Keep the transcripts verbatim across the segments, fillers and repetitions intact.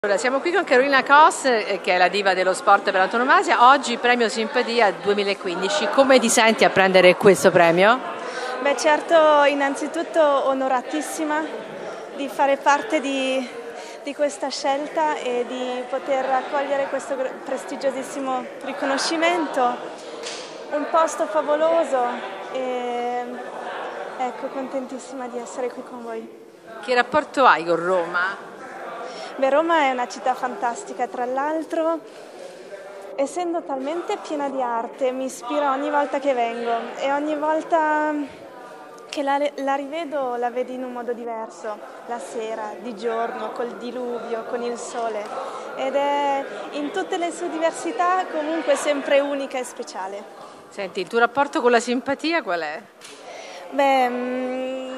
Allora, siamo qui con Carolina Kos, eh, che è la diva dello sport per antonomasia. Oggi premio Simpatia duemilaquindici. Come ti senti a prendere questo premio? Beh, certo, innanzitutto onoratissima di fare parte di, di questa scelta e di poter raccogliere questo prestigiosissimo riconoscimento. Un posto favoloso e ecco, contentissima di essere qui con voi. Che rapporto hai con Roma? Beh, Roma è una città fantastica, tra l'altro, essendo talmente piena di arte, mi ispira ogni volta che vengo e ogni volta che la, la rivedo la vedo in un modo diverso, la sera, di giorno, col diluvio, con il sole, ed è in tutte le sue diversità comunque sempre unica e speciale. Senti, il tuo rapporto con la simpatia qual è? Beh, mh,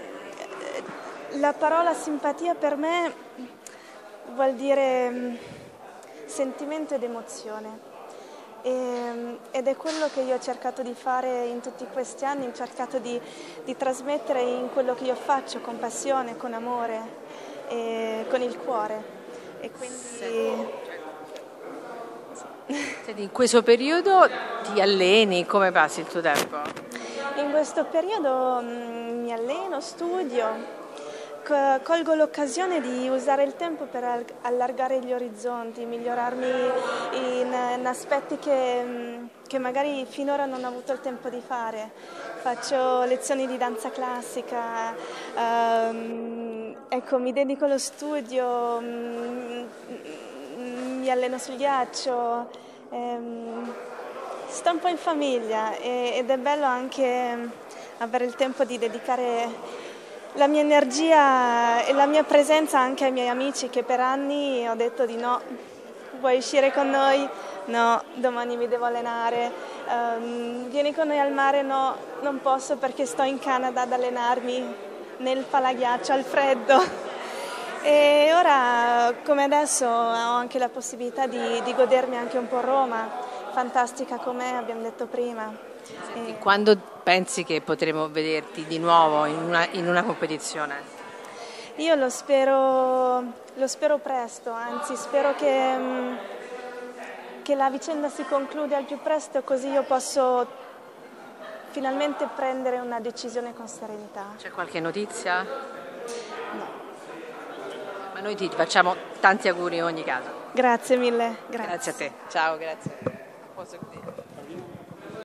la parola simpatia per me vuol dire mh, sentimento ed emozione e, ed è quello che io ho cercato di fare in tutti questi anni, ho cercato di, di trasmettere in quello che io faccio con passione, con amore e con il cuore. E quindi... Senti, in questo periodo ti alleni, come passi il tuo tempo? In questo periodo mh, mi alleno, studio. Colgo l'occasione di usare il tempo per allargare gli orizzonti, migliorarmi in, in aspetti che, che magari finora non ho avuto il tempo di fare. Faccio lezioni di danza classica, um, ecco, mi dedico allo studio, um, mi alleno sul ghiaccio, um, sto un po' in famiglia e, ed è bello anche avere il tempo di dedicare la mia energia e la mia presenza anche ai miei amici che per anni ho detto di no, vuoi uscire con noi? No, domani mi devo allenare, um, vieni con noi al mare? No, non posso perché sto in Canada ad allenarmi nel palaghiaccio al freddo. E ora, come adesso, ho anche la possibilità di, di godermi anche un po' Roma, fantastica com'è, abbiamo detto prima. Senti, e... Quando pensi che potremo vederti di nuovo in una, in una competizione? Io lo spero, lo spero presto, anzi spero che, che la vicenda si concluda al più presto, così io posso finalmente prendere una decisione con serenità. C'è qualche notizia? No. Ma noi ti facciamo tanti auguri in ogni caso. Grazie mille. Grazie, grazie a te. Ciao, grazie.